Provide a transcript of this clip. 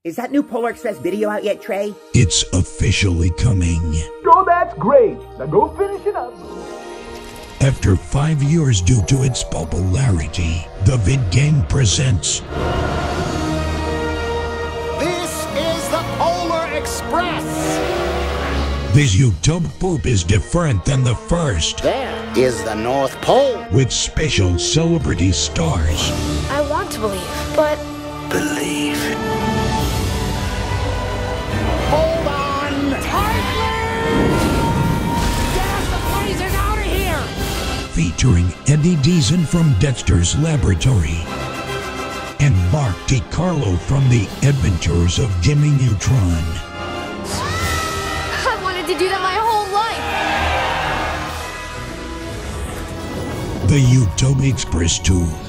Is that new Polar Express video out yet, Trey? It's officially coming. Oh, that's great. Now go finish it up. After 5 years due to its popularity, Thevidgame presents... This is the Polar Express! This YouTube poop is different than the first. There is the North Pole. With special celebrity stars. I want to believe, but... Believe. Hold on tightly! Gas the blazing out of here! Featuring Deezen from Dexter's Laboratory. And DeCarlo from The Adventures of Jimmy Neutron. I wanted to do that my whole life! The YouTube Express 2.